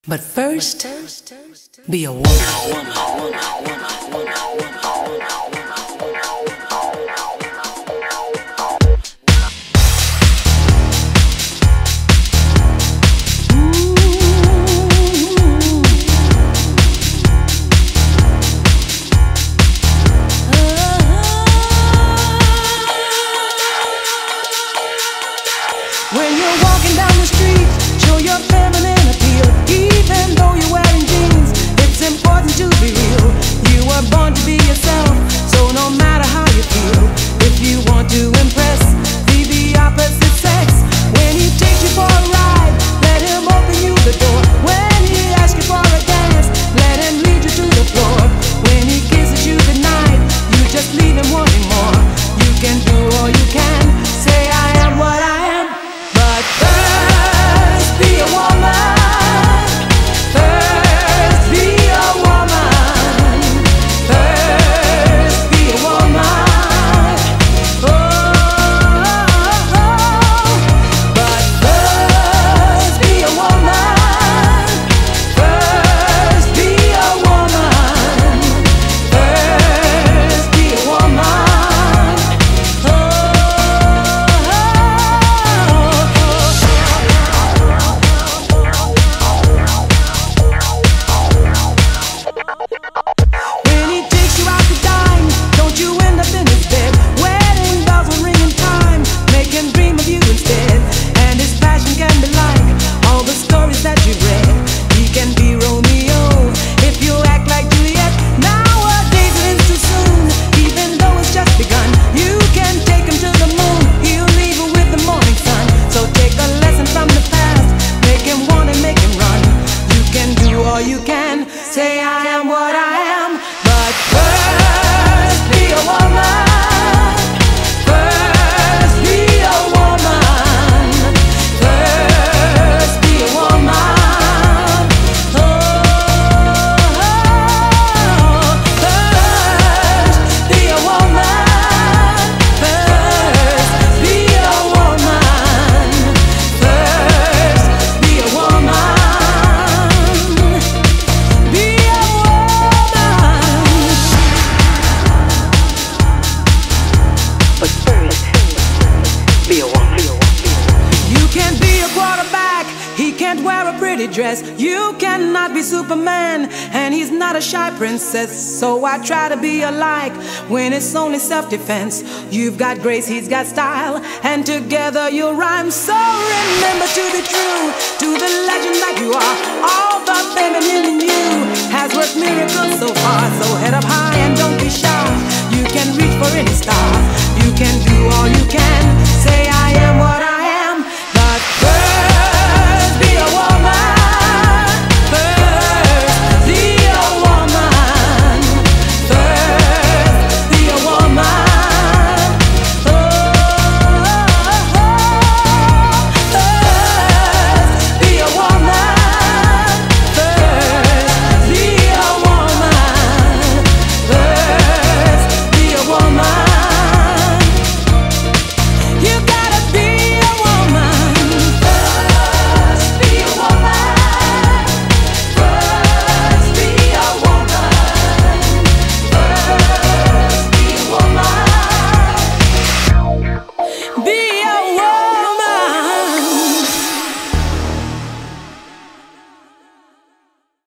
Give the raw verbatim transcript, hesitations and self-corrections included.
But first, be a woman. When you're walking down the street, show your feminine appeal. Even though you're wearing jeans, it's important to be real. You were born to be yourself, so no matter how you feel, if you want to impress, be the opposite sex. When he takes you for a ride, let him open you the door. When he asks you for a dance, let him lead you to the floor. When he kisses you goodnight, you just leave him wanting more. You can do all you can, say I am what I am. But first, be a woman. First, be a woman. First, be a woman. Oh, oh, oh. But first, be a woman. First, be a woman. First, be a woman. Oh, oh, when he takes you out to dine, don't you end up in his bed. Wedding bells will ring in time, make him dream of you instead. And his passion can be like all the stories that you read. He can be Romeo if you act like Juliet. Nowadays it ends too soon, even though it's just begun. You can take him to the moon, he'll leave her with the morning sun. So take a lesson from the past, make him want and make him run. You can do all you can, say I am what I am. But first, be a woman. First, be a woman. First, be a woman. Oh, first, be a woman. First, be a woman. First, be a woman. Be a woman. But first, be a woman. You can't be a quarterback, he can't wear a pretty dress. You cannot be Superman, and he's not a shy princess. So I try to be alike when it's only self-defense. You've got grace, he's got style, and together you'll rhyme. So remember to be true to the legend that you are.